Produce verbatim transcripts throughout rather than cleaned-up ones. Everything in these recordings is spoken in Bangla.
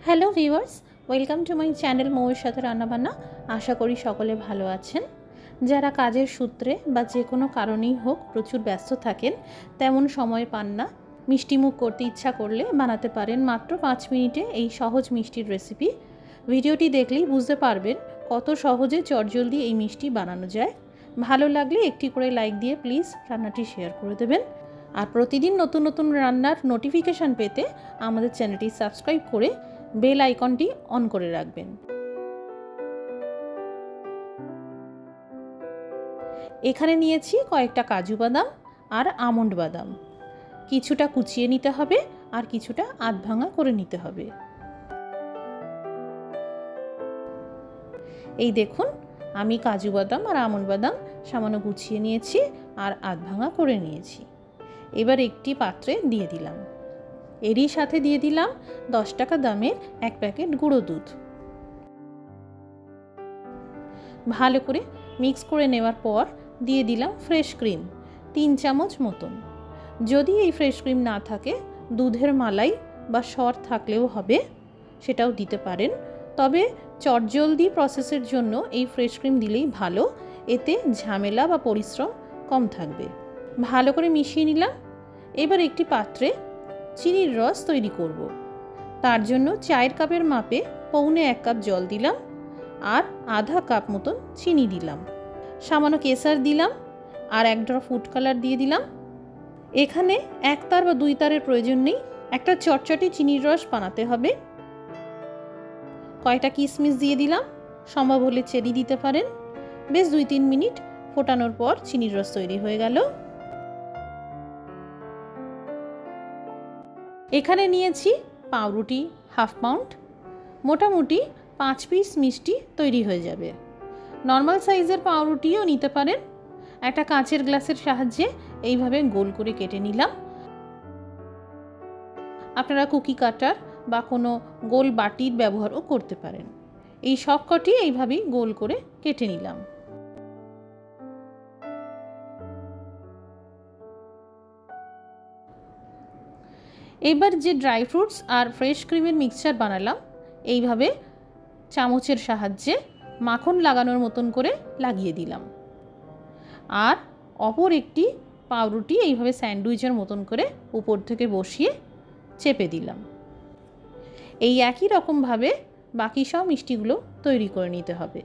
Hello viewers, welcome to my channel মৌয়ের সাথে রান্নাবান্না। আশা করি সকলে ভালো আছেন। যারা কাজের সূত্রে বা যে কোনো কারণেই হোক প্রচুর ব্যস্ত থাকেন, তেমন সময় পান না, মিষ্টিমুখ করতে ইচ্ছা করলে বানাতে পারেন মাত্র পাঁচ মিনিটে এই সহজ মিষ্টির রেসিপি। ভিডিওটি দেখলেই বুঝতে পারবেন কত সহজে চটজলদি এই মিষ্টি বানানো যায়। ভালো লাগলে একটি করে লাইক দিয়ে প্লিজ রান্নাটি শেয়ার করে দেবেন। আর প্রতিদিন নতুন নতুন রান্নার নোটিফিকেশান পেতে আমাদের চ্যানেলটি সাবস্ক্রাইব করে বেল আইকনটি অন করে রাখবেন। এখানে নিয়েছি কয়েকটা কাজু বাদাম আর আমন্ড বাদাম। কিছুটা কুচিয়ে নিতে হবে আর কিছুটা আধ ভাঙা করে নিতে হবে। এই দেখুন, আমি কাজু বাদাম আর আমন্ড বাদাম সামান্য কুচিয়ে নিয়েছি আর আধ ভাঙা করে নিয়েছি। এবার একটি পাত্রে দিয়ে দিলাম। এরই সাথে দিয়ে দিলাম দশ টাকা দামের এক প্যাকেট গুঁড়ো দুধ। ভালো করে মিক্স করে নেওয়ার পর দিয়ে দিলাম ফ্রেশ ক্রিম তিন চামচ মতন। যদি এই ফ্রেশ ক্রিম না থাকে, দুধের মালাই বা সর থাকলেও হবে, সেটাও দিতে পারেন। তবে চটজলদি প্রসেসের জন্য এই ফ্রেশ ক্রিম দিলেই ভালো, এতে ঝামেলা বা পরিশ্রম কম থাকবে। ভালো করে মিশিয়ে নিলাম। এবার একটি পাত্রে চিনির রস তৈরি করব। তার জন্য চায়ের কাপের মাপে পৌনে এক কাপ জল দিলাম আর আধা কাপ মতন চিনি দিলাম। সামান্য কেসার দিলাম আর এক ড্রপ ফুড কালার দিয়ে দিলাম। এখানে এক তার বা দুই তারের প্রয়োজন নেই, একটা চটচটে চিনির রস বানাতে হবে। কয়টা কিশমিশ দিয়ে দিলাম, সম্ভব হলে চেরি দিতে পারেন। বেশ দুই তিন মিনিট ফোটানোর পর চিনির রস তৈরি হয়ে গেল। এখানে নিয়েছি পাউরুটি হাফ পাউন্ড। মোটামুটি পাঁচ পিস মিষ্টি তৈরি হয়ে যাবে। নর্মাল সাইজের পাউরুটিও নিতে পারেন। একটা কাঁচের গ্লাসের সাহায্যে এইভাবে গোল করে কেটে নিলাম। আপনারা কুকি কাটার বা কোনো গোল বাটির ব্যবহারও করতে পারেন। এই সবকটি এইভাবেই গোল করে কেটে নিলাম। এবার যে ড্রাই ফ্রুটস আর ফ্রেশ ক্রিমের মিক্সচার বানালাম, এইভাবে চামচের সাহায্যে মাখন লাগানোর মতন করে লাগিয়ে দিলাম। আর অপর একটি পাউরুটি এইভাবে স্যান্ডউইচের মতন করে উপর থেকে বসিয়ে চেপে দিলাম। এই একই রকমভাবে বাকি সব মিষ্টিগুলো তৈরি করে নিতে হবে।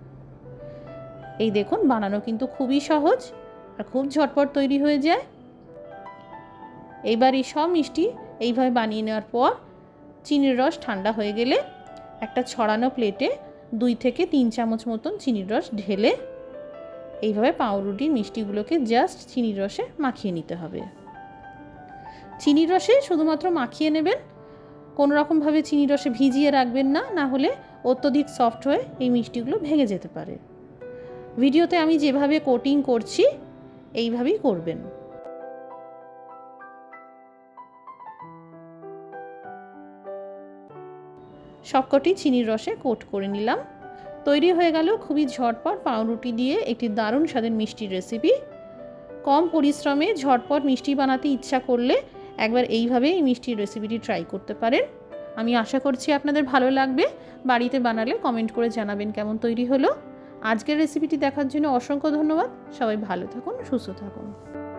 এই দেখুন, বানানো কিন্তু খুবই সহজ আর খুব ঝটপট তৈরি হয়ে যায়। এইবার এই সব মিষ্টি এইভাবে বানিয়ে নেওয়ার পর চিনির রস ঠান্ডা হয়ে গেলে একটা ছড়ানো প্লেটে দুই থেকে তিন চামচ মতন চিনির রস ঢেলে এইভাবে পাউরুটি মিষ্টিগুলোকে জাস্ট চিনির রসে মাখিয়ে নিতে হবে। চিনির রসে শুধুমাত্র মাখিয়ে নেবেন, কোনো রকমভাবে চিনির রসে ভিজিয়ে রাখবেন না, না হলে অত্যধিক সফট হয়ে এই মিষ্টিগুলো ভেঙে যেতে পারে। ভিডিওতে আমি যেভাবে কোটিং করছি এইভাবেই করবেন। সবকটি চিনির রসে কোট করে নিলাম। তৈরি হয়ে গেল খুবই ঝটপট পাউরুটি দিয়ে একটি দারুণ স্বাদের মিষ্টির রেসিপি। কম পরিশ্রমে ঝটপট মিষ্টি বানাতে ইচ্ছা করলে একবার এইভাবে এই মিষ্টির রেসিপিটি ট্রাই করতে পারেন। আমি আশা করছি আপনাদের ভালো লাগবে। বাড়িতে বানালে কমেন্ট করে জানাবেন কেমন তৈরি হলো। আজকের রেসিপিটি দেখার জন্য অসংখ্য ধন্যবাদ। সবাই ভালো থাকুন, সুস্থ থাকুন।